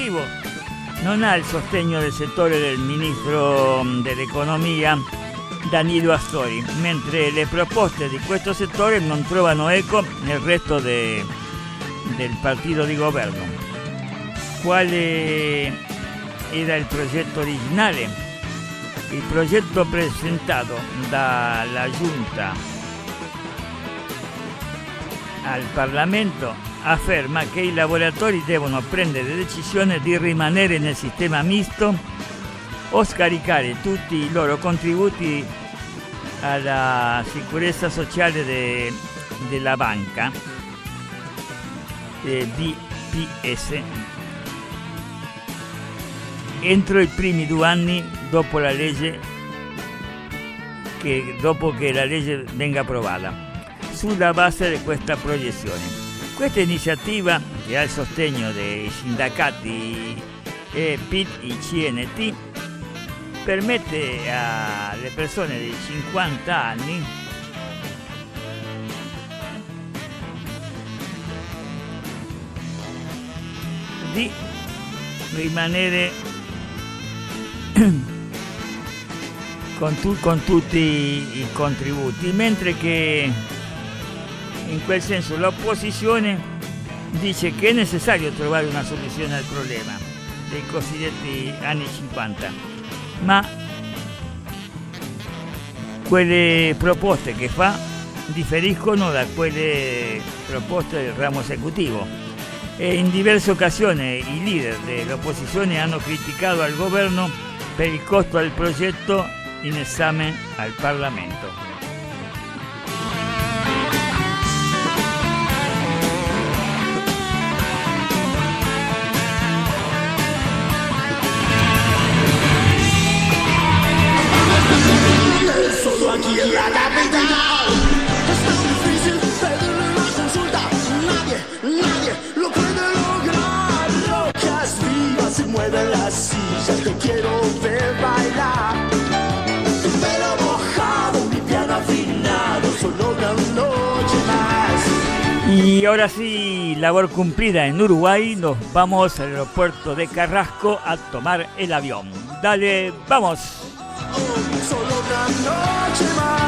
motivo non ha il sostegno del settore del ministro dell'economia Danilo Astori, mentre le proposte di questo settore non trovano eco nel resto del partito di governo. Quale era il progetto originale? Il progetto presentato dalla Giunta al Parlamento afferma che i lavoratori devono prendere decisione di rimanere nel sistema misto o scaricare tutti i loro contributi alla sicurezza sociale della banca BPS entro i primi 2 anni dopo la legge dopo che la legge venga approvata. Sulla base di questa proiezione, questa iniziativa, che ha il sostegno dei sindacati PIT e CNT, permette alle persone di 50 anni di rimanere con tutti i contributi, mentre che in quel senso l'opposizione dice che è necessario trovare una soluzione al problema dei cosiddetti anni 50, ma quelle proposte che fa differiscono da quelle proposte del ramo esecutivo e in diverse occasioni i leader dell'opposizione hanno criticato al governo per il costo del progetto in esame al Parlamento. Aquí en la capital es tan difícil pedirle una consulta. Nadie lo puede lograr. Rocas vivas se mueven las sillas. Te quiero ver bailar. Tu pelo mojado, mi piano afinado. Solo una noche más. Y ahora sí, labor cumplida en Uruguay. Nos vamos al aeropuerto de Carrasco a tomar el avión. Dale, vamos. Solo una noche más.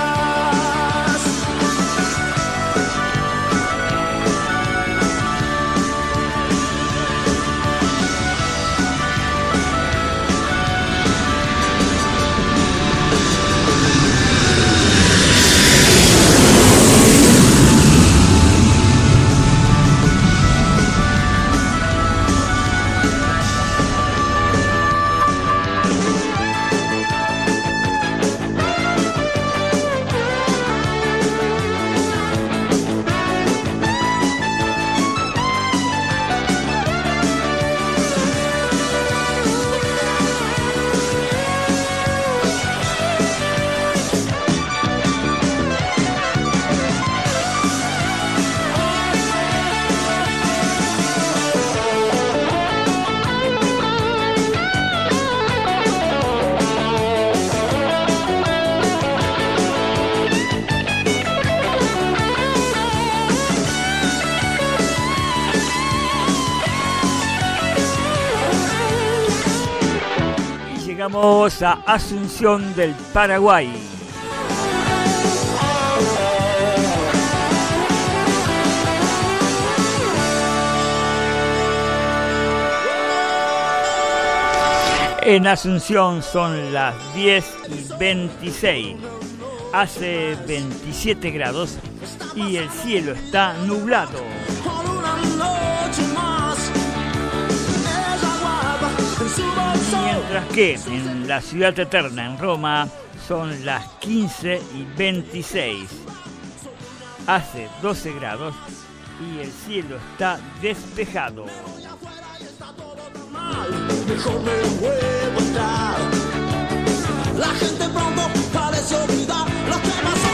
Llegamos a Asunción del Paraguay. En Asunción son las 10:26. Hace 27 grados y el cielo está nublado. Mientras que en la ciudad eterna, en Roma, son las 15:26. Hace 12 grados y el cielo está despejado. Mejor me vuelvo a entrar. La gente pronto parece olvidar lo que pasó.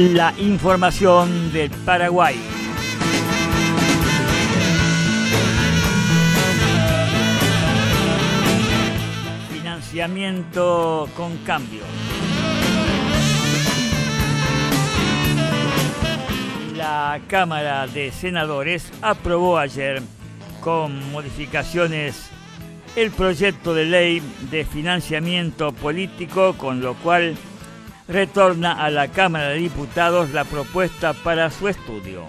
La información del Paraguay. Financiamiento con cambio. La Cámara de Senadores aprobó ayer con modificaciones el proyecto de ley de financiamiento político, con lo cual retorna a la Cámara de Diputados la propuesta para su estudio.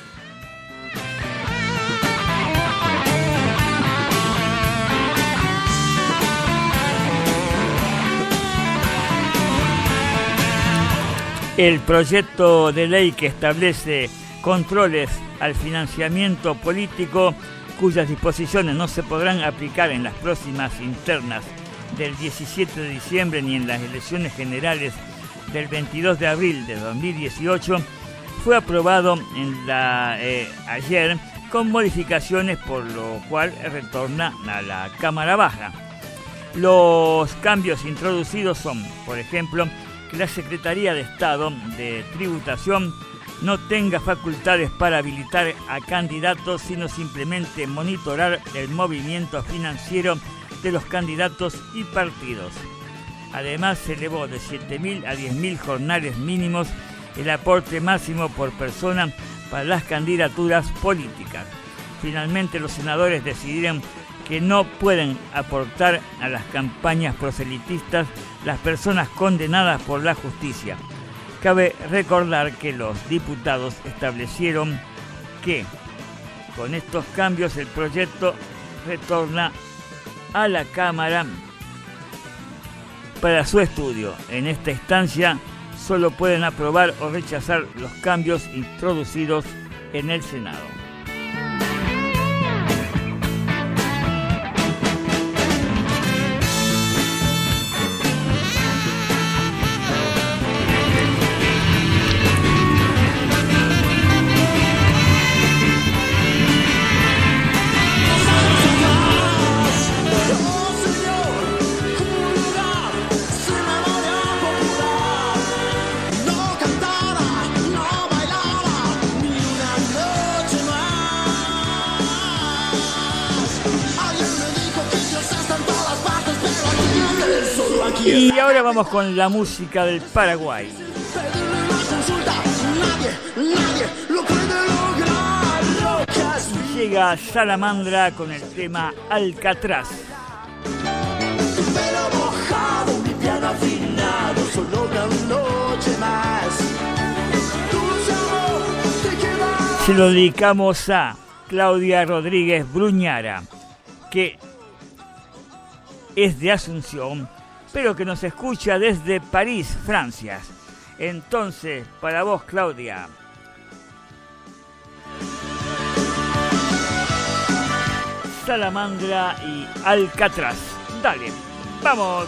El proyecto de ley que establece controles al financiamiento político, cuyas disposiciones no se podrán aplicar en las próximas internas del 17 de diciembre ni en las elecciones generales del 22 de abril de 2018, fue aprobado ayer con modificaciones, por lo cual retorna a la Cámara Baja. Los cambios introducidos son, por ejemplo, que la Secretaría de Estado de Tributación no tenga facultades para habilitar a candidatos, sino simplemente monitorar el movimiento financiero de los candidatos y partidos. Además, se elevó de 7.000 a 10.000 jornales mínimos el aporte máximo por persona para las candidaturas políticas. Finalmente, los senadores decidieron que no pueden aportar a las campañas proselitistas las personas condenadas por la justicia. Cabe recordar que los diputados establecieron que con estos cambios el proyecto retorna a la Cámara para su estudio. En esta instancia solo pueden aprobar o rechazar los cambios introducidos en el Senado. Y ahora vamos con la música del Paraguay. Llega Salamandra con el tema Alcatraz. Se lo dedicamos a Claudia Rodríguez Bruñara, que es de Asunción, pero que nos escucha desde París, Francia. Entonces, para vos, Claudia. Salamandra y Alcatraz. Dale, vamos.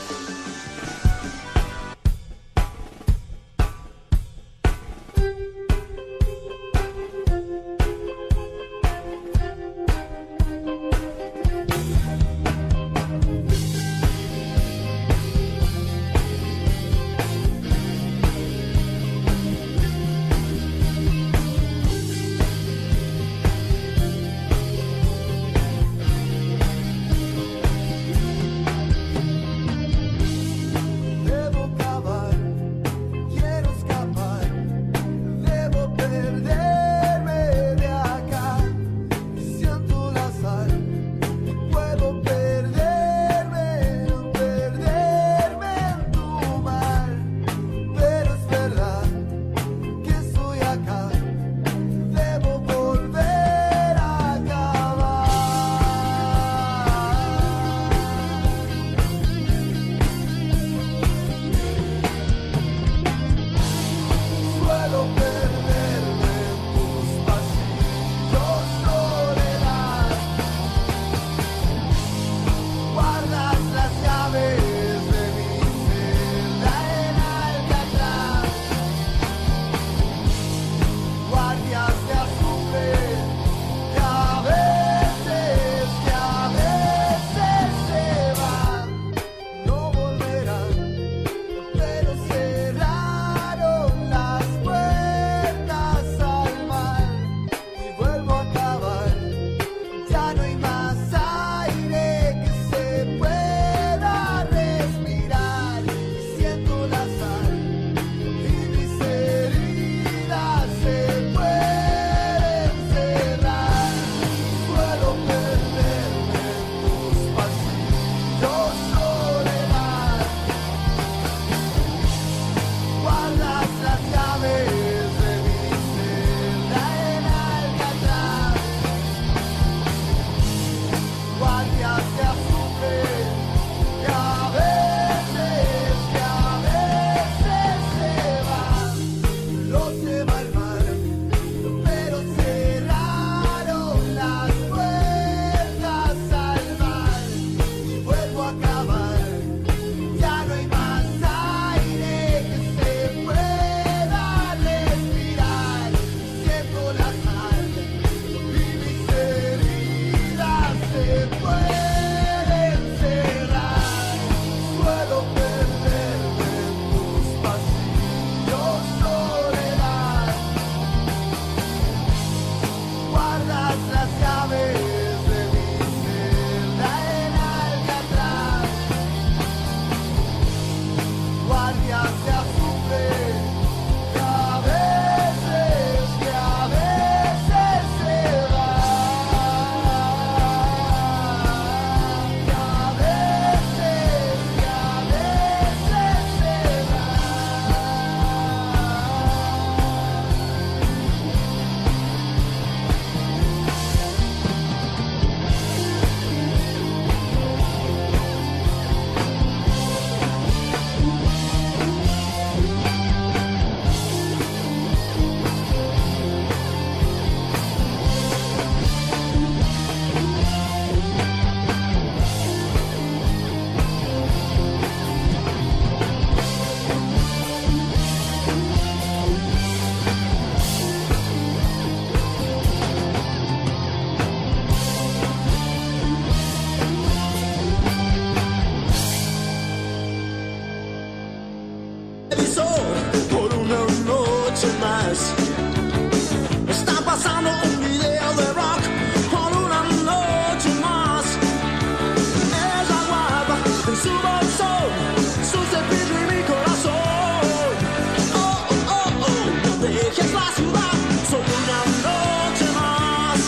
su bolsón, su cepillo y mi corazón. Oh, oh, oh, no dejes la ciudad, solo una noche más.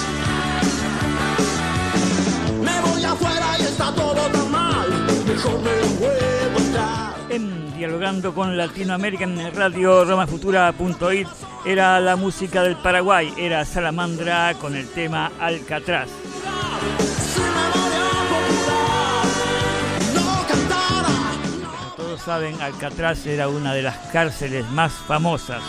Me voy afuera y está todo tan mal, mejor me vuelvo a entrar. Dialogando con Latinoamérica en Radio RomaFutura.it era la música del Paraguay, era Salamandra con el tema Alcatraz. Como todos saben, Alcatraz era una de las cárceles más famosas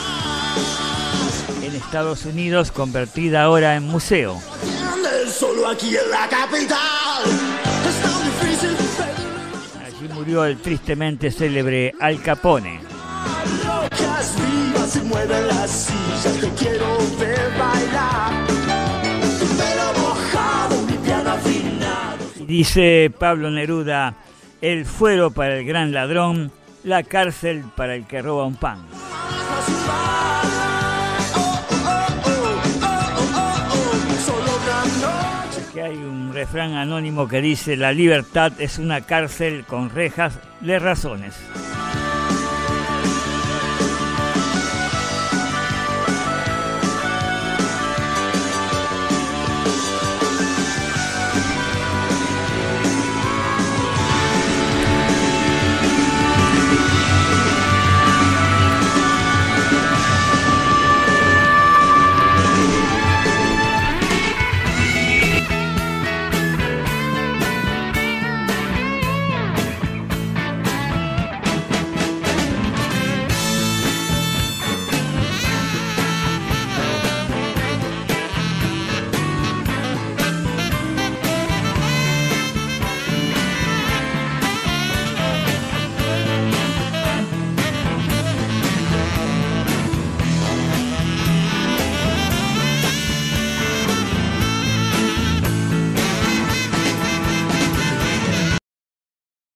en Estados Unidos, convertida ahora en museo. Solo aquí en la capital es tan difícil. Allí murió el tristemente célebre Al Capone. Locas vivas y mueven las sillas, te quiero ver bailar. Tu pelo mojado, mi piano afinado. Dice Pablo Neruda, el fuero para el gran ladrón, la cárcel para el que roba un pan. Que hay un refrán anónimo que dice, la libertad es una cárcel con rejas de razones.